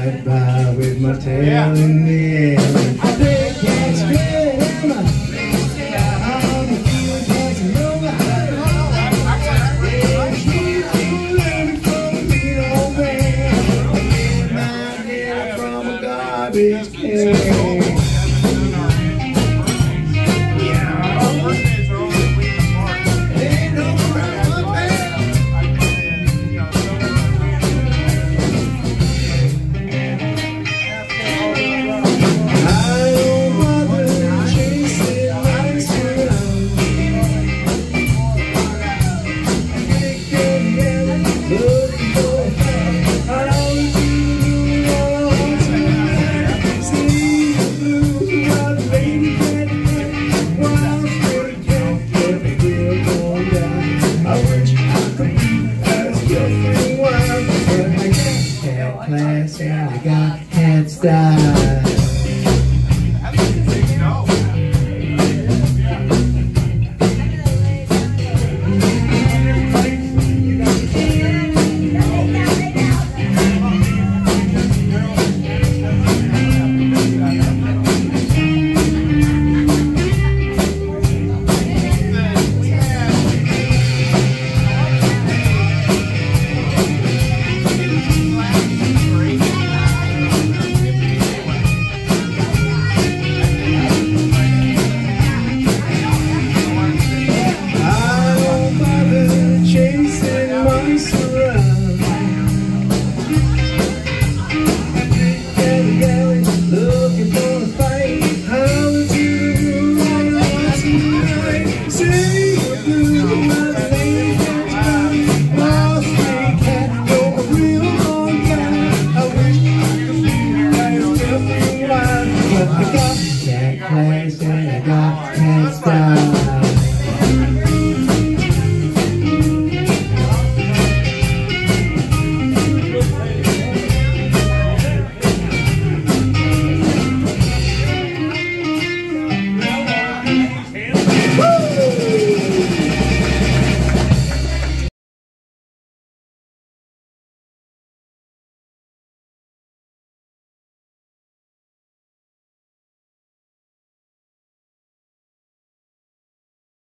right by with my tail in the air. I think that's good. I'm a feeling Casanova. Yeah, she's learning from a big old man. I'm my dinner from a garbage can. Class and I got head style.